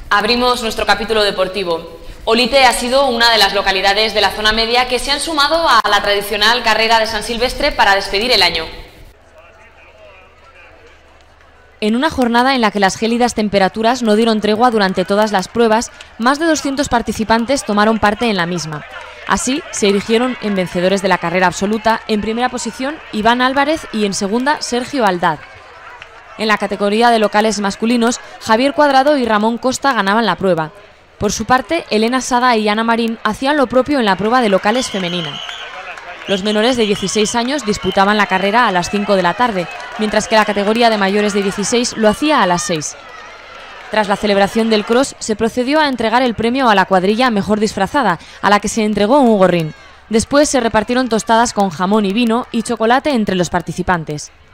Abrimos nuestro capítulo deportivo. Olite ha sido una de las localidades de la zona media que se han sumado a la tradicional carrera de San Silvestre para despedir el año. En una jornada en la que las gélidas temperaturas no dieron tregua durante todas las pruebas, más de 200 participantes tomaron parte en la misma. Así, se erigieron en vencedores de la carrera absoluta, en primera posición Iván Álvarez y en segunda Sergio Aldad. En la categoría de locales masculinos, Javier Cuadrado y Ramón Costa ganaban la prueba. Por su parte, Elena Sada y Ana Marín hacían lo propio en la prueba de locales femenina. Los menores de 16 años disputaban la carrera a las 5 de la tarde, mientras que la categoría de mayores de 16 lo hacía a las 6. Tras la celebración del cross, se procedió a entregar el premio a la cuadrilla mejor disfrazada, a la que se entregó un gorrín. Después se repartieron tostadas con jamón y vino y chocolate entre los participantes.